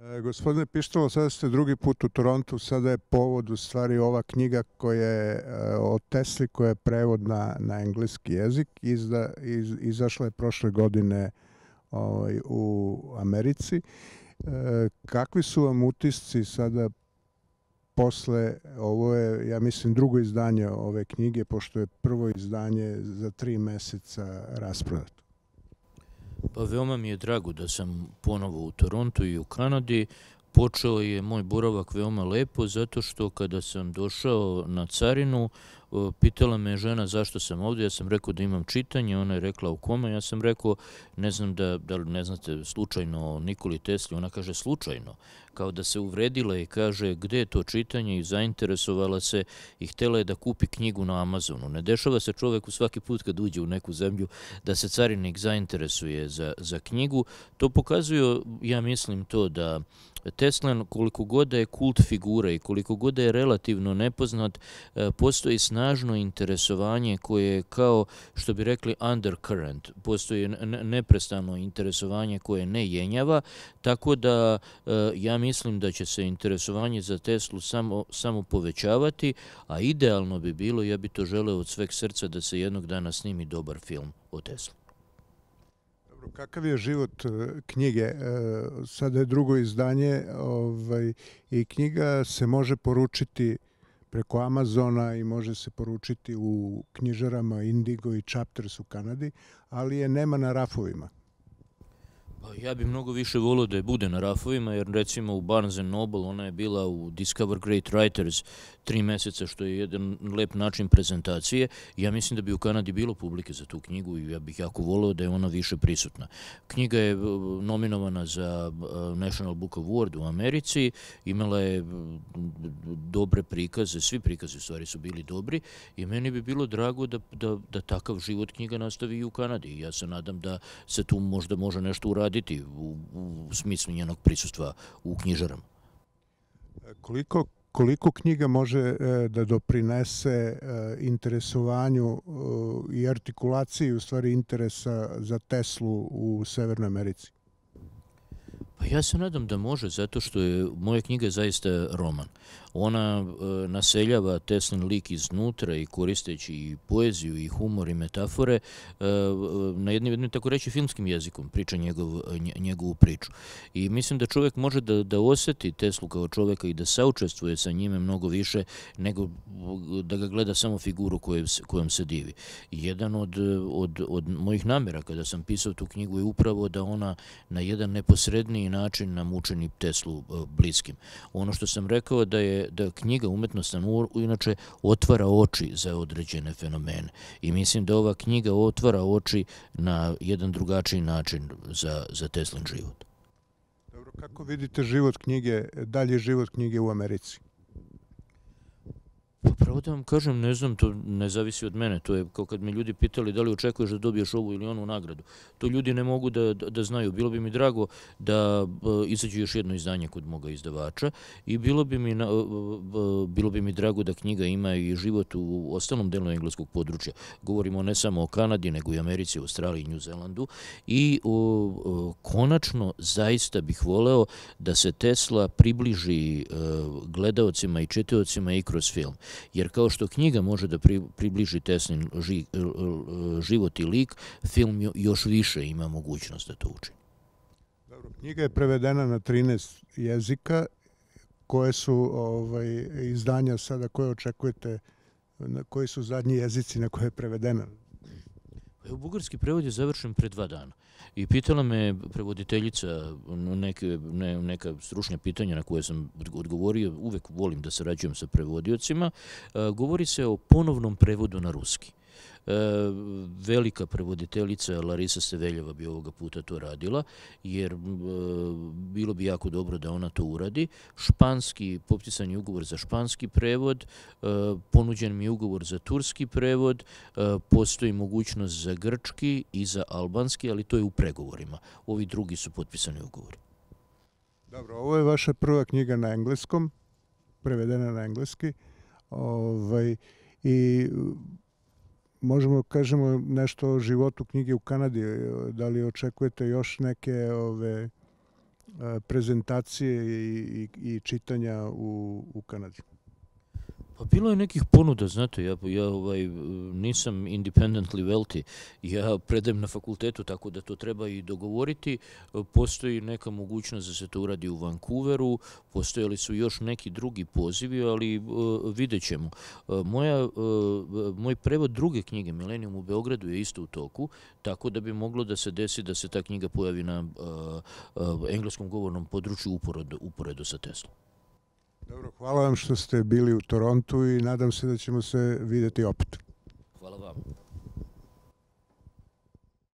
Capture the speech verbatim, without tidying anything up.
Gospodine Pištalo, sada ste drugi put u Torontu, sada je povod u stvari ova knjiga koja je o Tesli, koja je prevod na, na engleski jezik, izda, iz, izašla je prošle godine ovaj, u Americi. E, kakvi su vam utisci sada posle, ovo je, ja mislim, drugo izdanje ove knjige, pošto je prvo izdanje za tri meseca rasprodato? Pa veoma mi je drago da sam ponovo u Torontu i u Kanadi. Počeo je moj boravak veoma lepo, zato što kada sam došao na carinu, pitala me žena zašto sam ovdje, ja sam rekao da imam čitanje, ona je rekla u kome, ja sam rekao ne znam da, da li ne znate slučajno o Nikoli Tesli, ona kaže slučajno, kao da se uvredila i kaže gde je to čitanje i zainteresovala se i htjela je da kupi knjigu na Amazonu. Ne dešava se čoveku svaki put kad uđe u neku zemlju da se carinik zainteresuje za, za knjigu. To pokazuje, ja mislim to da Tesla, koliko god da je kult figura i koliko god da je relativno nepoznat, postoji snažno interesovanje koje je kao, što bi rekli, undercurrent. Postoji neprestano interesovanje koje ne jenjava, tako da ja mislim da će se interesovanje za Teslu samo, samo povećavati, a idealno bi bilo, ja bi to želeo od sveg srca, da se jednog dana snimi dobar film o Tesli. Kakav je život knjige? Sada je drugo izdanje ovaj, i knjiga se može poručiti preko Amazona i može se poručiti u knjižarama Indigo i Chapters u Kanadi, ali je nema na rafovima. Ja bih mnogo više volio da je bude na rafovima, jer recimo u Barnes and Noble ona je bila u Discover Great Writers tri meseca, što je jedan lep način prezentacije. Ja mislim da bi u Kanadi bilo publike za tu knjigu i ja bih jako volio da je ona više prisutna. Knjiga je nominovana za National Book Award u Americi, imala je dobre prikaze, svi prikaze u stvari su bili dobri i meni bi bilo drago da, da, da takav život knjiga nastavi i u Kanadi. Ja se nadam da se tu možda može nešto uraditi U, u smislu njenog prisustva u knjižarama. Koliko, koliko knjiga može e, da doprinese e, interesovanju e, i artikulaciji u stvari interesa za Teslu u Severnoj Americi? Pa ja se nadam da može, zato što je moja knjiga zaista roman. Ona e, naseljava Teslin lik iznutra i koristeći i poeziju i humor i metafore e, na jednim, jednim tako reći filmskim jezikom priča njegov, njegovu priču. I mislim da čovjek može da, da osjeti Teslu kao čovjeka i da saučestvuje sa njime mnogo više nego da ga gleda samo figuru kojom, kojom se divi. Jedan od, od, od mojih namjera kada sam pisao tu knjigu je upravo da ona na jedan neposredniji način nam učini Teslu bliskim. Ono što sam rekao da je da knjiga Umetnost inače otvara oči za određene fenomene. I mislim da ova knjiga otvara oči na jedan drugačiji način za, za Teslin život. Dobro, kako vidite život knjige, dalje život knjige u Americi? Pa pravo da vam kažem, ne znam, to ne zavisi od mene. To je kao kad mi ljudi pitali da li očekuješ da dobiješ ovu ili onu nagradu. To ljudi ne mogu da, da, da znaju. Bilo bi mi drago da uh, izađe još jedno izdanje kod moga izdavača i bilo bi mi, uh, uh, bilo bi mi drago da knjiga ima i život u ostalom delu engleskog područja. Govorimo ne samo o Kanadi, nego i Americi, Australiji i New Zealandu. I uh, uh, konačno zaista bih voleo da se Tesla približi uh, gledaocima i čitaocima i kroz film. Jer kao što knjiga može da približi Teslin ži, život i lik, film još više ima mogućnost da to učini. Dobro, knjiga je prevedena na trinaest jezika. Koje su ovaj, izdanja sada koje očekujete, koji su zadnji jezici na koje je prevedena? U bugarski prevod je završen pre dva dana. I pitala me prevoditeljica neke, ne, neka stručna pitanja na koje sam odgovorio, uvek volim da sarađujem sa prevodiocima, govori se o ponovnom prevodu na ruski. E, velika prevoditeljica Larisa Steveljeva bi ovoga puta to radila, jer e, bilo bi jako dobro da ona to uradi. Španski, potpisan je ugovor za španski prevod, e, ponuđen mi je ugovor za turski prevod, e, postoji mogućnost za grčki i za albanski, ali to je u pregovorima. Ovi drugi su potpisani ugovori. Dobro, ovo je vaša prva knjiga na engleskom, prevedena na engleski, ovaj, i možemo kažemo nešto o životu knjige u Kanadi. Da li očekujete još neke ove prezentacije i, i, i čitanja u, u Kanadi? Pa bilo je nekih ponuda, znate, ja, ja ovaj, nisam independently wealthy, ja predajem na fakultetu, tako da to treba i dogovoriti. Postoji neka mogućnost da se to uradi u Vancouveru, postojali su još neki drugi pozivi, ali uh, vidjet ćemo. Uh, moja, uh, moj prevod druge knjige, Milenijum u Beogradu, je isto u toku, tako da bi moglo da se desi da se ta knjiga pojavi na uh, uh, engleskom govornom području uporedo, uporedo sa Teslom. Dobro, hvala vam što ste bili u Torontu i nadam se da ćemo se vidjeti opet. Hvala vam.